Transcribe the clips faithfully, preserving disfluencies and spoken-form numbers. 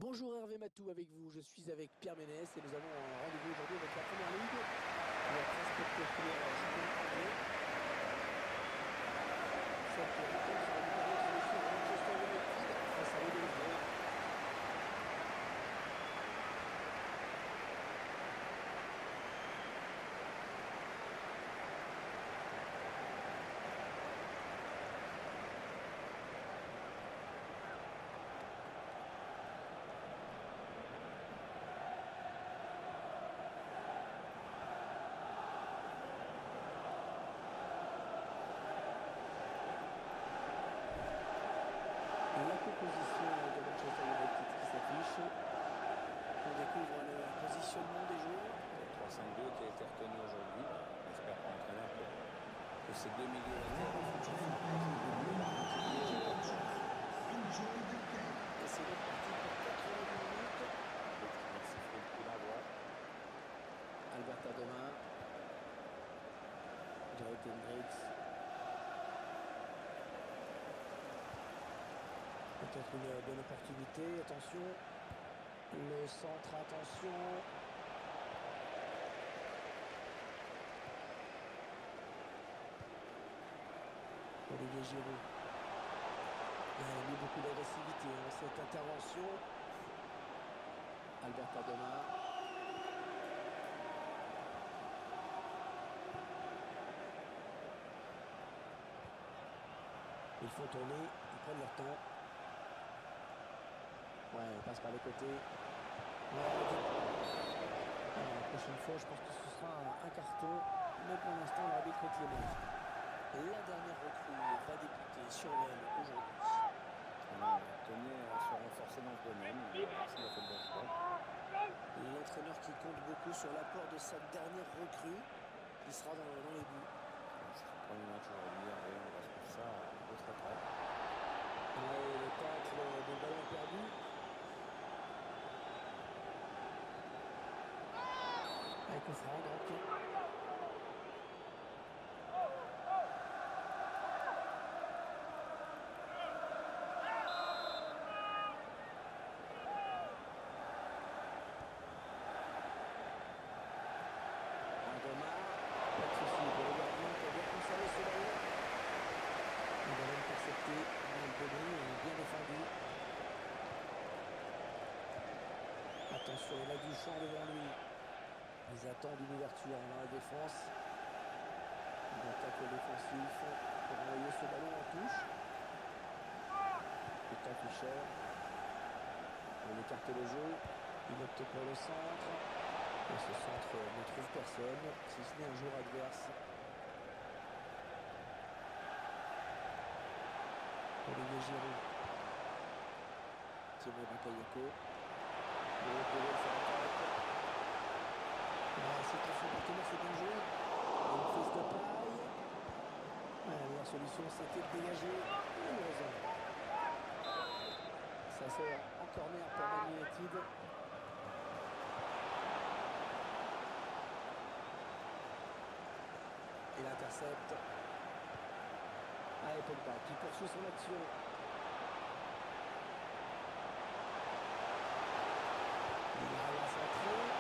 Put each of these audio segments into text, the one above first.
Bonjour Hervé Matou avec vous, je suis avec Pierre Ménès et nous avons un rendez-vous aujourd'hui avec la première ligue. La très spectaculaire championnat anglais. Cette rencontre va nous permettre de suivre Manchester United face à Middlesbrough. La composition de Manchester United qui s'affiche. On découvre le positionnement des joueurs. Le trois cinq deux qui a été retenu aujourd'hui. On espère pour l'entraîneur que, que ces deux milieux latéraux Et c'est donc parti pour quatre-vingt-dix minutes. va siffler le coup d'envoi. Albert Adomah. Gareth Hendricks. Peut-être une bonne opportunité. Attention. Le centre, attention. Olivier Giroud. Il a mis beaucoup d'agressivité dans cette intervention. Albert Adomah. Ils font tourner, ils prennent leur temps. Ouais, on passe par les côtés. Ouais, alors, la prochaine fois, je pense que ce sera un, un carton. Mais pour l'instant, l'arbitre est clément. La dernière recrue va débuter sur l'aile aujourd'hui. On tenait à se renforcer dans ce domaine. Merci à fait de choix. L'entraîneur qui compte beaucoup sur l'apport de sa dernière recrue. Il sera dans, dans les buts. C'est le premier match aujourd'hui. On va se faire ça de très près. Ouais, le tacle de ballon perdu. Avec coup franc, donc. Adomah, pas de souci pour le gardien qui a bien conservé ce ballon. Il va l'intercepter. Le débris est bien défendu. Attention, il a du champ devant lui. Ils attendent une ouverture dans la défense. Une attaque défensif pour envoyer ce ballon en touche. Putain Fischer. On écarte le jeu. Il opte pour le centre. Et ce centre ne trouve personne, si ce n'est un joueur adverse. Olivier Giroud. Thibaut Bakayoko. Le repéré sur la tête. Ah, c'est un faux partenaire, c'est bien joué. Une prise de paille. Ah, la meilleure solution, c'était de dégager. Heureusement. Ça sort en corner pour Man United. Il intercepte. Ah, et Pogba qui poursuit son action. Il arrive à centrer.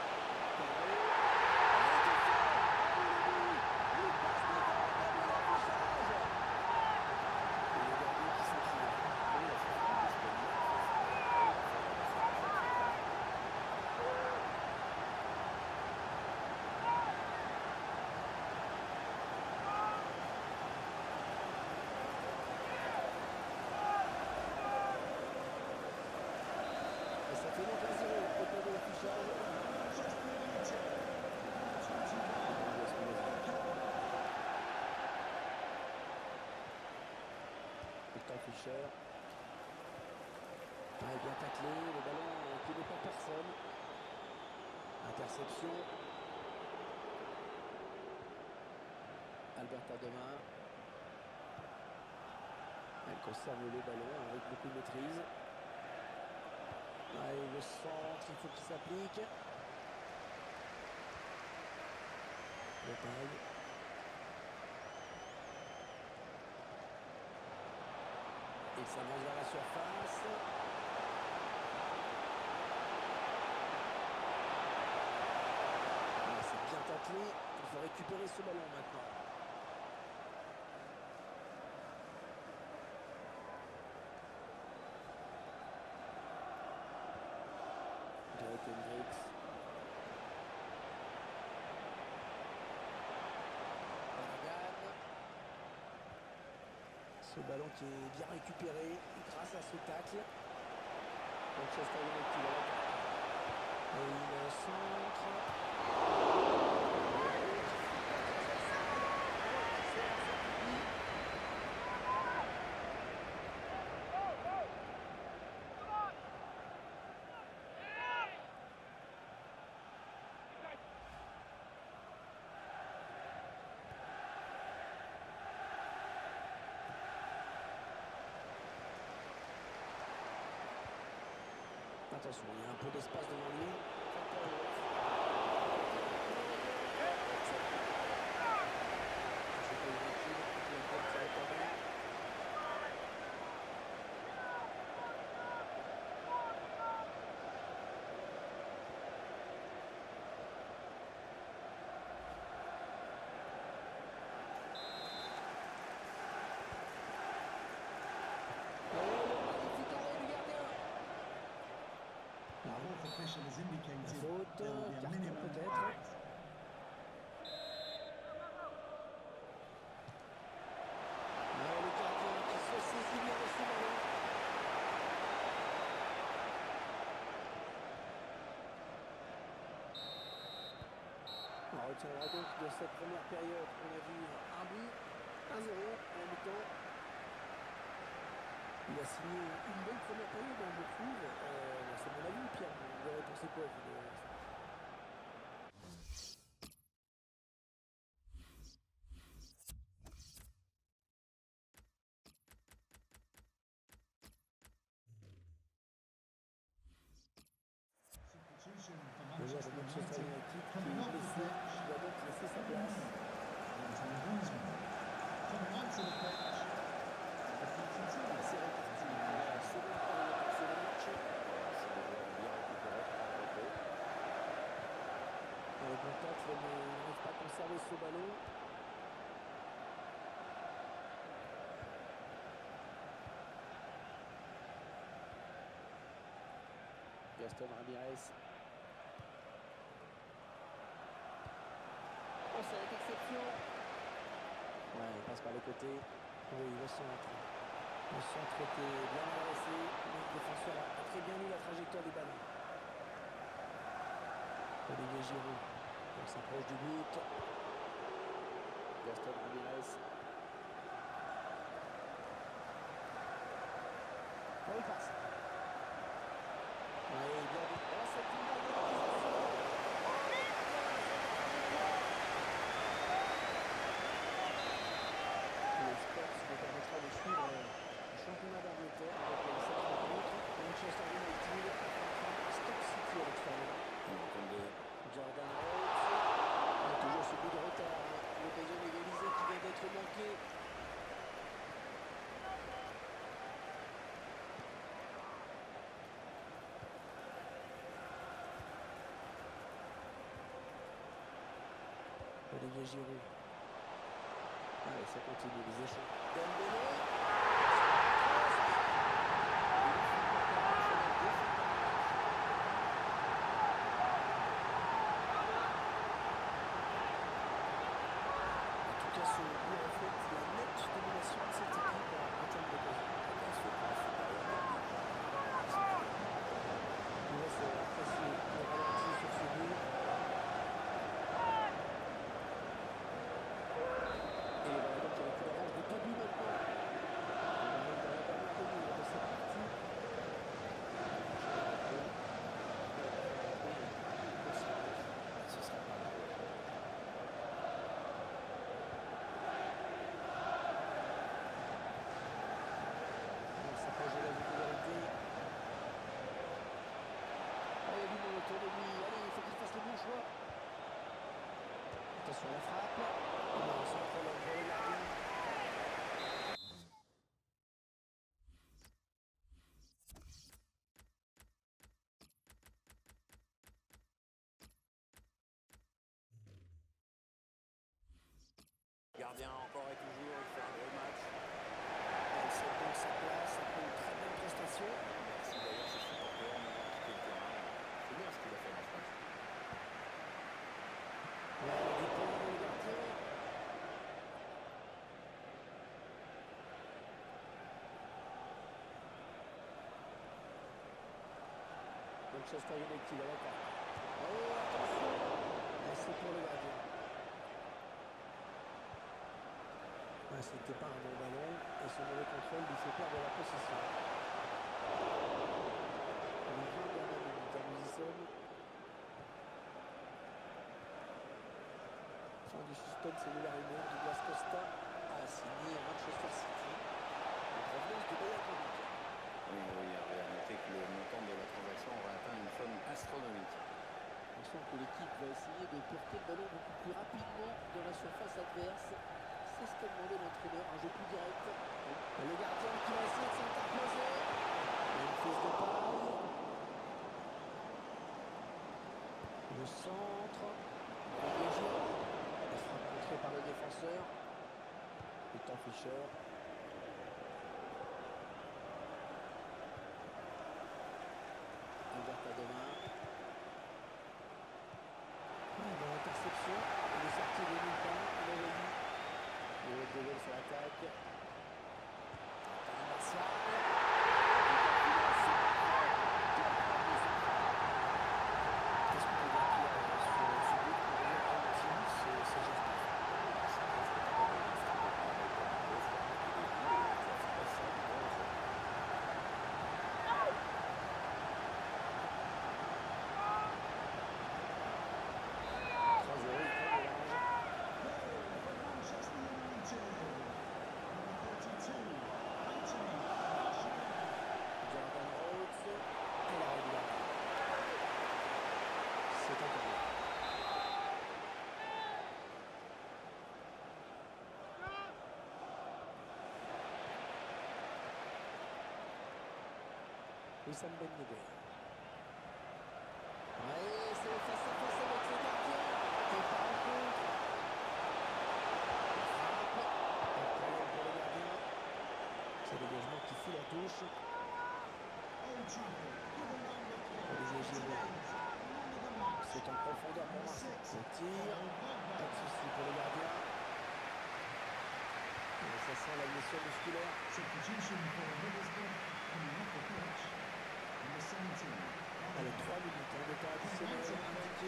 Fischer. Ah, bien taclé, le ballon qui n'est pas personne. Interception. Albert Adomah. Elle conserve le ballon avec beaucoup de maîtrise. Allez, le centre, il faut qu'il s'applique. Le taille. Il s'avance vers la surface. taclé. Il faut récupérer ce ballon maintenant. Derek Hendricks. Ce ballon qui est bien récupéré grâce à ce tacle. Manchester United. Et il centre. Attention, il y a un peu d'espace devant lui. Faute, carton peut-être. Mais le gardien qui se saisit bien de ce ballon. On retiendra donc de cette première période. On a vu un but, un zéro à la mi-temps. Il a signé une bonne première période, on le trouve. Euh, c'est mon avis, Pierre. Vous avez pensé quoi, vous, de... Le joueur de Manchester United qui est blessé, qui va donc laisser sa place. C'est reparti. La seconde période pour ce match. C'est des joueurs bien récupérés par la repos. Le contact, mais il n'arrive pas à conserver ce ballon. Gaston Ramirez. Oh, c'est l'interception. Ouais, il passe par les côtés. Oui, le centre. Le centre était bien adressé. Le défenseur a très bien lu la trajectoire du ballon. Olivier Giroud. On s'approche du but. Gaston Ramirez. Oh, il passe. Oui, bien vu. Oh, c'est une balle de réalisation. Le sport nous permettra de suivre le championnat d'Angleterre avec cette rencontre. Manchester United affrontera Stoke City à l'extérieur. Jordan Rhodes. Il y a toujours ce but de retard. L'occasion d'égaliser qui vient d'être manquée. Olivier Giroud. Allez, ça continue les échanges. Dembélé. Attention à la frappe. Manchester United à l'attaque. Oh, attention. Et c'est pour le gardien. Ah, c'était pas un bon ballon et ce mauvais contrôle lui fait perdre la possession. Les vingt dernières minutes, nous y sommes. Fin du suspense et de la rumeur. Douglas Costa a signé Manchester City en provenance du Bayern Munich. Oui, oui, il avait noté que le montant de la transaction aurait atteint une somme astronomique. On sent que l'équipe va essayer de porter le ballon beaucoup plus rapidement dans la surface adverse. C'est ce qu'a demandé l'entraîneur, un jeu plus direct. Et le gardien qui va essayer de s'interposer. Une prise de paille. Le centre. Dégagé. La frappe contrée par le défenseur. Putain Fischer. Alberto Demain. Dans l'interception, il est sorti de nulle part, il est revenu. Le De Gaulle sur l'attaque. Anthony Martial. Qu'est-ce qu'on peut dire qu'il y a sur ce but pour dire Argentine, c'est juste. Wissam Ben Yedder. Ouais, c'est le face à face avec le gardien. Et par rencontre. Frappe. Un problème pour le gardien. C'est le dégagement qui fout la touche. Olivier Giroud. C'est en profondeur pour Marseille. Le tir. Pas de souci pour le gardien. Et ça sent la blessure musculaire. Allez, trois minutes hein, de temps additionnel indiqué.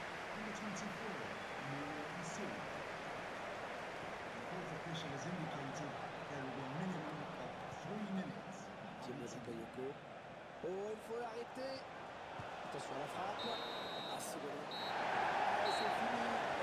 Thierry Bakayoko. Oh, il faut l'arrêter. Attention à la frappe. Ah, c'est bon. Ah, c'est fini.